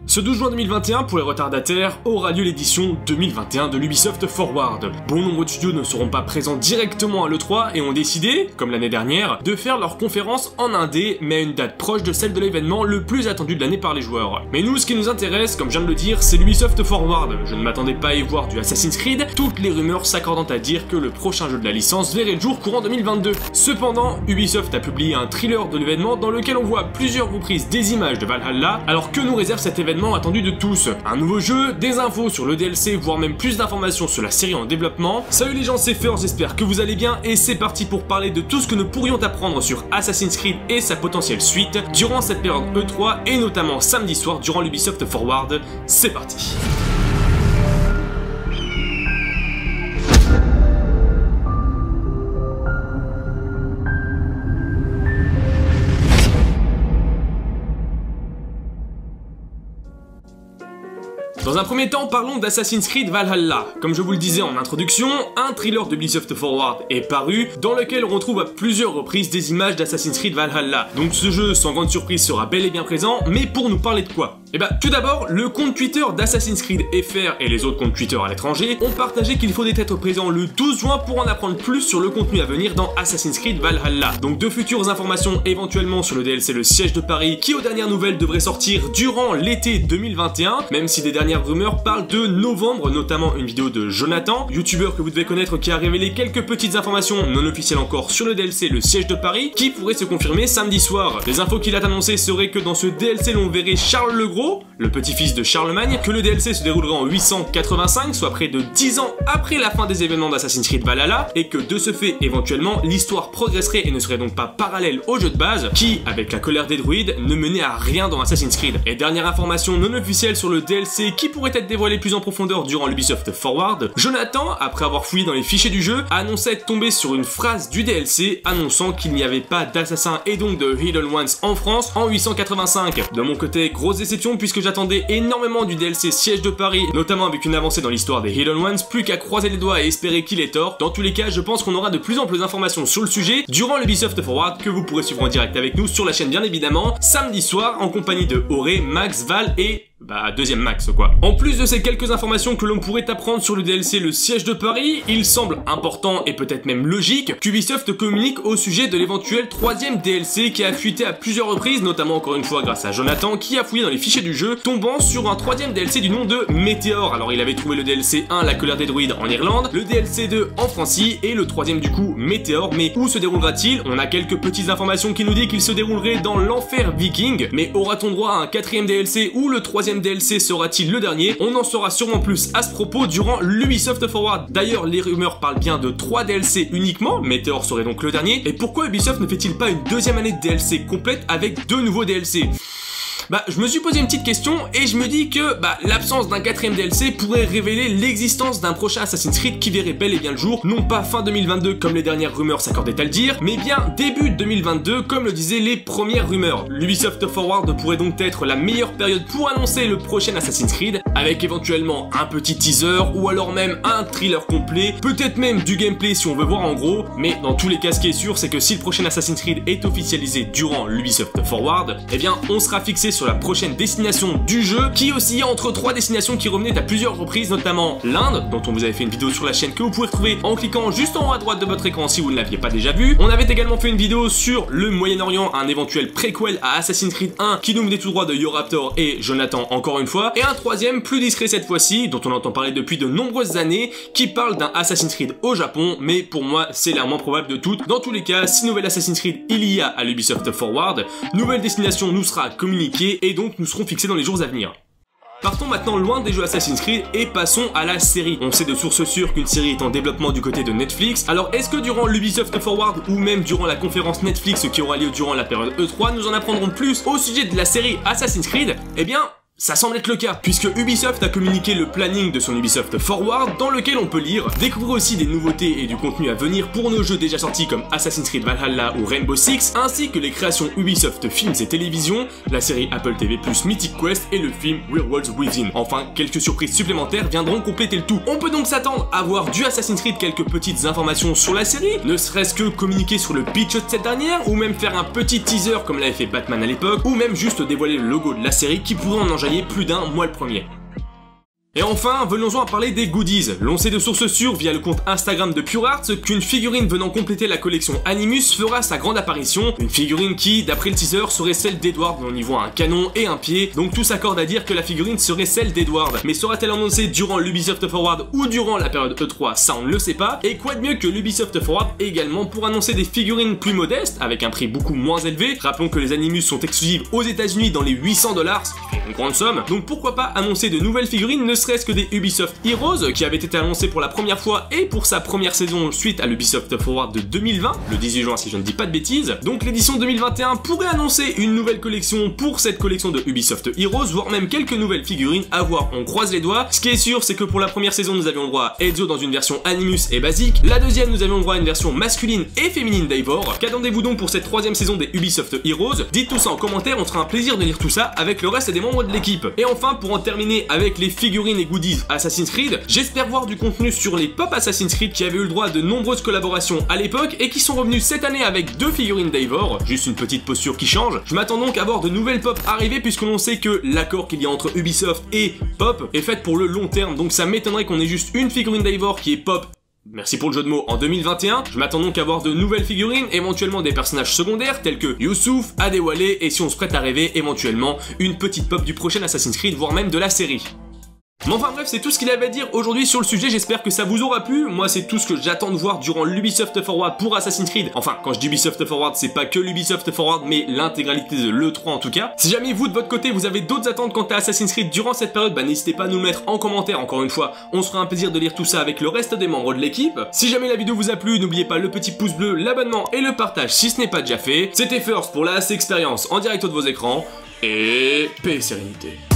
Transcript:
Ce 12 juin 2021, pour les retardataires, aura lieu l'édition 2021 de l'Ubisoft Forward. Bon nombre de studios ne seront pas présents directement à l'E3 et ont décidé, comme l'année dernière, de faire leur conférence en indé, mais à une date proche de celle de l'événement le plus attendu de l'année par les joueurs. Mais nous, ce qui nous intéresse, comme je viens de le dire, c'est l'Ubisoft Forward. Je ne m'attendais pas à y voir du Assassin's Creed, toutes les rumeurs s'accordant à dire que le prochain jeu de la licence verrait le jour courant 2022. Cependant, Ubisoft a publié un thriller de l'événement dans lequel on voit plusieurs reprises des images de Valhalla, alors que nous réserve cet événement attendu de tous. Un nouveau jeu, des infos sur le DLC, voire même plus d'informations sur la série en développement. Salut les gens, c'est Feur, j'espère que vous allez bien et c'est parti pour parler de tout ce que nous pourrions apprendre sur Assassin's Creed et sa potentielle suite durant cette période E3 et notamment samedi soir durant l'Ubisoft Forward. C'est parti. Dans un premier temps, parlons d'Assassin's Creed Valhalla. Comme je vous le disais en introduction, un thriller de Ubisoft Forward est paru, dans lequel on retrouve à plusieurs reprises des images d'Assassin's Creed Valhalla. Donc ce jeu, sans grande surprise, sera bel et bien présent, mais pour nous parler de quoi ? Eh bah, tout d'abord, le compte Twitter d'Assassin's Creed FR et les autres comptes Twitter à l'étranger ont partagé qu'il faudrait être présent le 12 juin pour en apprendre plus sur le contenu à venir dans Assassin's Creed Valhalla. Donc de futures informations éventuellement sur le DLC Le Siège de Paris, qui aux dernières nouvelles devrait sortir durant l'été 2021, même si des dernières rumeurs parlent de novembre, notamment une vidéo de Jonathan, youtubeur que vous devez connaître, qui a révélé quelques petites informations non officielles encore sur le DLC Le Siège de Paris, qui pourrait se confirmer samedi soir. Les infos qu'il a annoncées seraient que dans ce DLC l'on verrait Charles le Gros, le petit-fils de Charlemagne, que le DLC se déroulerait en 885, soit près de 10 ans après la fin des événements d'Assassin's Creed Valhalla, et que de ce fait, éventuellement, l'histoire progresserait et ne serait donc pas parallèle au jeu de base, qui, avec la colère des druides, ne menait à rien dans Assassin's Creed. Et dernière information non officielle sur le DLC qui pourrait être dévoilée plus en profondeur durant l'Ubisoft Forward, Jonathan, après avoir fouillé dans les fichiers du jeu, annonçait être tombé sur une phrase du DLC annonçant qu'il n'y avait pas d'assassins et donc de Hidden Ones en France en 885. De mon côté, grosse déception puisque j'attendais énormément du DLC Siège de Paris, notamment avec une avancée dans l'histoire des Hidden Ones, plus qu'à croiser les doigts et espérer qu'il ait tort. Dans tous les cas, je pense qu'on aura de plus en plus d'informations sur le sujet durant l'Ubisoft Forward que vous pourrez suivre en direct avec nous sur la chaîne bien évidemment, samedi soir en compagnie de Auré, Max, Val et... deuxième Max quoi. En plus de ces quelques informations que l'on pourrait apprendre sur le DLC Le Siège de Paris, il semble important et peut-être même logique qu'Ubisoft communique au sujet de l'éventuel troisième DLC qui a fuité à plusieurs reprises, notamment encore une fois grâce à Jonathan qui a fouillé dans les fichiers du jeu, tombant sur un troisième DLC du nom de Météor. Alors il avait trouvé le DLC 1, La Colère des Druides en Irlande, le DLC 2 en Francie et le troisième du coup Météor, mais où se déroulera-t-il? On a quelques petites informations qui nous disent qu'il se déroulerait dans l'enfer viking, mais aura-t-on droit à un quatrième DLC ou le troisième DLC sera-t-il le dernier? On en saura sûrement plus à ce propos durant l'Ubisoft Forward. D'ailleurs, les rumeurs parlent bien de 3 DLC uniquement, Météor serait donc le dernier. Et pourquoi Ubisoft ne fait-il pas une deuxième année de DLC complète avec 2 nouveaux DLC? Je me suis posé une petite question et je me dis que l'absence d'un quatrième DLC pourrait révéler l'existence d'un prochain Assassin's Creed qui verrait bel et bien le jour, non pas fin 2022 comme les dernières rumeurs s'accordaient à le dire, mais bien début 2022 comme le disaient les premières rumeurs. L'Ubisoft Forward pourrait donc être la meilleure période pour annoncer le prochain Assassin's Creed, avec éventuellement un petit teaser ou alors même un thriller complet, peut-être même du gameplay si on veut voir en gros, mais dans tous les cas ce qui est sûr c'est que si le prochain Assassin's Creed est officialisé durant l'Ubisoft Forward, eh bien on sera fixé sur la prochaine destination du jeu qui oscillait entre 3 destinations qui revenaient à plusieurs reprises, notamment l'Inde, dont on vous avait fait une vidéo sur la chaîne que vous pouvez retrouver en cliquant juste en haut à droite de votre écran si vous ne l'aviez pas déjà vu. On avait également fait une vidéo sur le Moyen-Orient, un éventuel préquel à Assassin's Creed 1 qui nous menait tout droit de Yoraptor et Jonathan encore une fois, et un troisième plus discret cette fois-ci, dont on entend parler depuis de nombreuses années, qui parle d'un Assassin's Creed au Japon, mais pour moi c'est la moins probable de toutes. Dans tous les cas, si nouvel Assassin's Creed il y a à l'Ubisoft Forward, nouvelle destination nous sera communiquée et donc nous serons fixés dans les jours à venir. Partons maintenant loin des jeux Assassin's Creed et passons à la série. On sait de sources sûres qu'une série est en développement du côté de Netflix. Alors est-ce que durant l'Ubisoft Forward ou même durant la conférence Netflix qui aura lieu durant la période E3, nous en apprendrons plus au sujet de la série Assassin's Creed? Eh bien... ça semble être le cas, puisque Ubisoft a communiqué le planning de son Ubisoft Forward, dans lequel on peut lire, découvrir aussi des nouveautés et du contenu à venir pour nos jeux déjà sortis comme Assassin's Creed Valhalla ou Rainbow Six, ainsi que les créations Ubisoft Films et Télévision, la série Apple TV+, Mythic Quest et le film Real Worlds Within. Enfin, quelques surprises supplémentaires viendront compléter le tout. On peut donc s'attendre à voir du Assassin's Creed quelques petites informations sur la série, ne serait-ce que communiquer sur le pitch de cette dernière, ou même faire un petit teaser comme l'avait fait Batman à l'époque, ou même juste dévoiler le logo de la série qui pourrait en enjailler travaillé plus d'un mois le premier. Et enfin, venons-en à parler des goodies. L'on sait de sources sûres via le compte Instagram de Pure Arts qu'une figurine venant compléter la collection Animus fera sa grande apparition, une figurine qui, d'après le teaser, serait celle d'Edward, dont on y voit un canon et un pied, donc tout s'accorde à dire que la figurine serait celle d'Edward. Mais sera-t-elle annoncée durant l'Ubisoft Forward ou durant la période E3, ça on ne le sait pas, et quoi de mieux que l'Ubisoft Forward également pour annoncer des figurines plus modestes, avec un prix beaucoup moins élevé. Rappelons que les Animus sont exclusives aux États-Unis dans les 800$, ce qui fait une grande somme, donc pourquoi pas annoncer de nouvelles figurines, ne serait-ce que des Ubisoft Heroes, qui avait été annoncé pour la première fois et pour sa première saison suite à l'Ubisoft Forward de 2020, le 18 juin si je ne dis pas de bêtises. Donc l'édition 2021 pourrait annoncer une nouvelle collection pour cette collection de Ubisoft Heroes, voire même quelques nouvelles figurines, à voir, on croise les doigts. Ce qui est sûr, c'est que pour la première saison, nous avions le droit à Ezio dans une version Animus et basique, la deuxième, nous avions le droit à une version masculine et féminine d'Eivor. Qu'attendez-vous donc pour cette troisième saison des Ubisoft Heroes? Dites tout ça en commentaire, on sera un plaisir de lire tout ça avec le reste des membres de l'équipe. Et enfin, pour en terminer avec les figurines et goodies Assassin's Creed, j'espère voir du contenu sur les pop Assassin's Creed qui avaient eu le droit à de nombreuses collaborations à l'époque et qui sont revenus cette année avec 2 figurines d'Eivor, juste une petite posture qui change. Je m'attends donc à voir de nouvelles pop arriver puisque l'on sait que l'accord qu'il y a entre Ubisoft et pop est fait pour le long terme, donc ça m'étonnerait qu'on ait juste une figurine d'Eivor qui est pop. Merci pour le jeu de mots, en 2021, je m'attends donc à voir de nouvelles figurines, éventuellement des personnages secondaires tels que Youssouf, Adewale et si on se prête à rêver, éventuellement une petite pop du prochain Assassin's Creed, voire même de la série. Mais enfin bref, c'est tout ce qu'il avait à dire aujourd'hui sur le sujet, j'espère que ça vous aura plu. Moi c'est tout ce que j'attends de voir durant l'Ubisoft Forward pour Assassin's Creed. Enfin, quand je dis Ubisoft Forward, c'est pas que l'Ubisoft Forward, mais l'intégralité de l'E3 en tout cas. Si jamais vous de votre côté, vous avez d'autres attentes quant à Assassin's Creed durant cette période, bah n'hésitez pas à nous le mettre en commentaire, encore une fois, on se fera un plaisir de lire tout ça avec le reste des membres de l'équipe. Si jamais la vidéo vous a plu, n'oubliez pas le petit pouce bleu, l'abonnement et le partage si ce n'est pas déjà fait. C'était First pour la AC Experience en direct de vos écrans, et paix et sérénité.